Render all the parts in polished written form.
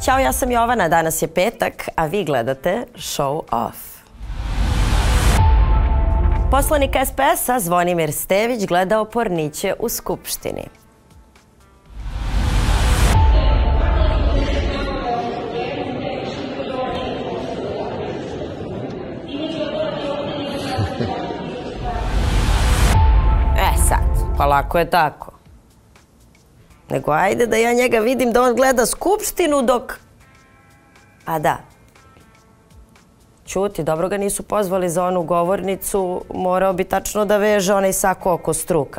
Ćao, ja sam Jovana, danas je petak, a vi gledate Show Off. Poslanik SPS-a Zvonimir Stević gledao porniće u Skupštini. Pa lako je tako. Nego ajde da ja njega vidim da on gleda Skupštinu dok... A da. Ćuti, dobro ga nisu pozvali za onu govornicu, morao bi tačno da veže onaj sako oko struka.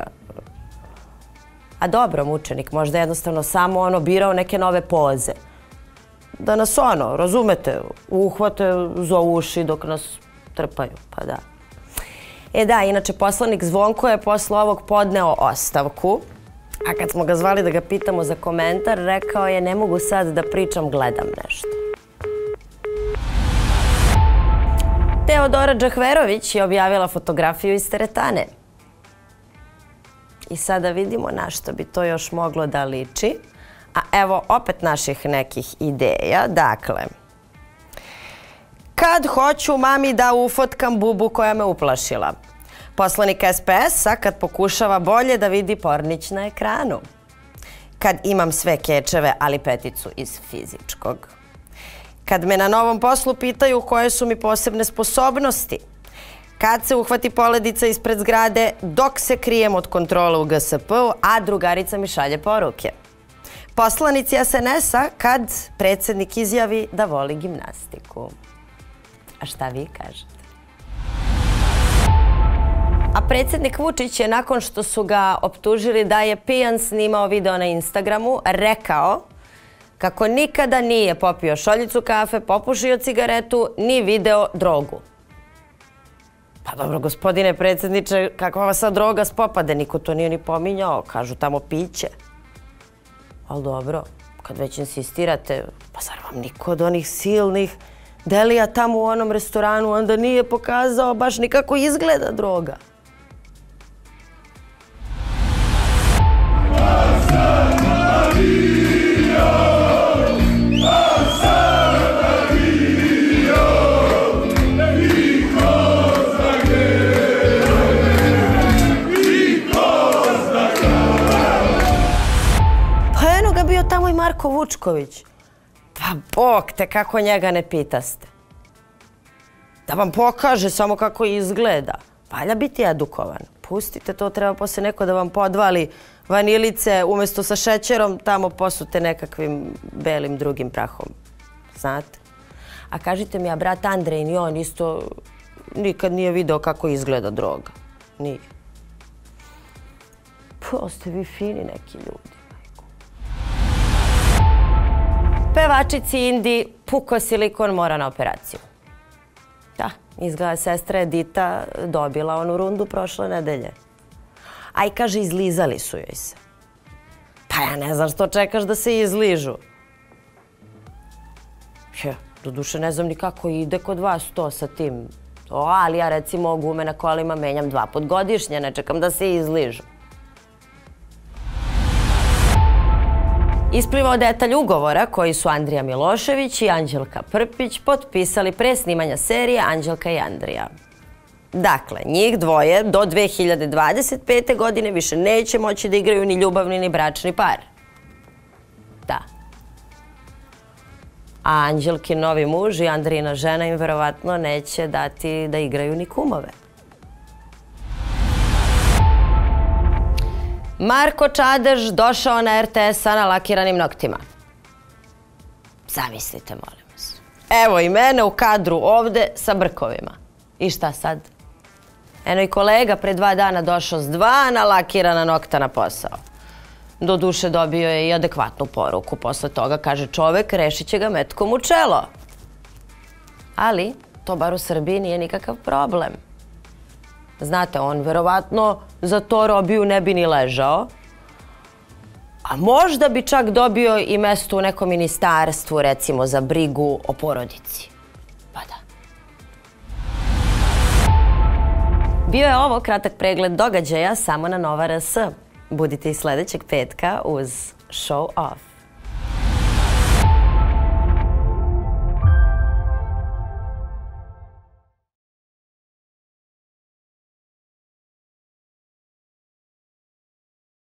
A dobro, mučenik, možda jednostavno samo birao neke nove poze. Da nas razumete, uhvate za uši dok nas trpaju, pa da. Da, inače, poslanik Zvonko je posle ovog podneo ostavku, a kad smo ga zvali da ga pitamo za komentar, rekao je ne mogu sad da pričam, gledam nešto. Teodora Džahverović je objavila fotografiju iz teretane. I sada vidimo na što bi to još moglo da liči. A evo opet naših nekih ideja. Dakle, kad hoću mami da ufotkam bubu koja me uplašila. Poslanik SPS-a kad pokušava bolje da vidi pornić na ekranu. Kad imam sve kečeve, ali peticu iz fizičkog. Kad me na novom poslu pitaju koje su mi posebne sposobnosti. Kad se uhvati poledica ispred zgrade, dok se krijem od kontrole u GSP-u, a drugarica mi šalje poruke. Poslanici SNS-a kad predsjednik izjavi da voli gimnastiku. A šta vi kažete? A predsjednik Vučić je nakon što su ga optužili da je pijan snimao video na Instagramu, rekao kako nikada nije popio šoljicu kafe, popušio cigaretu, ni video drogu. Pa dobro, gospodine predsjedniče, kakva vas sad droga spopade? Niko to nije ni pominjao, kažu tamo piće. Ali dobro, kad već insistirate, pa zar vam niko od onih silnih delija tamo u onom restoranu onda nije pokazao baš ni kako izgleda droga? Pa eno ga bio tamo i Marko Vučković. Pa bog te, kako njega ne pitaste. Da vam pokaže samo kako izgleda. Valja biti edukovan. Pustite to, treba posle neko da vam podvali vanilice, umjesto sa šećerom, tamo posute nekakvim belim drugim prahom. Znate? A kažite mi, a brat Andrej ni on isto nikad nije video kako izgleda droga. Nije. Pa, ste vi fini neki ljudi. Pevačici Indi puko silikon mora na operaciju. Da, izgleda sestra Edita dobila onu rundu prošle nedelje. A i kaže, izlizali su joj se. Pa ja ne znam što čekaš da se izližu. Doduše ne znam ni kako ide kod vas to sa tim. Ali ja recimo gume na kolima menjam 2 puta godišnje, ne čekam da se izližu. Isplivao detalj ugovora koji su Andrija Milošević i Anđelka Prpić potpisali pre snimanja serije Anđelka i Andrija. Dakle, njih dvoje do 2025. godine više neće moći da igraju ni ljubavni ni bračni par. Da. A Anđelkin novi muž i Andrijina žena im verovatno neće dati da igraju ni kumove. Marko Čadež došao na RTS sa nalakiranim noktima. Zamislite, molim vas. Evo i mene u kadru ovde sa brkovima. I šta sad? Eno i kolega pre 2 dana došao s 2 nalakirana nokta na posao. Doduše dobio je i adekvatnu poruku. Posle toga, kaže čovek, rešit će ga metkom u čelo. Ali to bar u Srbiji nije nikakav problem. Znate, on verovatno za to robiju ne bi ni ležao. A možda bi čak dobio i mesto u nekom ministarstvu, recimo za brigu o porodici. Pa da. Bio je ovo kratak pregled događaja samo na Nova RS. Budite i sljedećeg petka uz Show Off.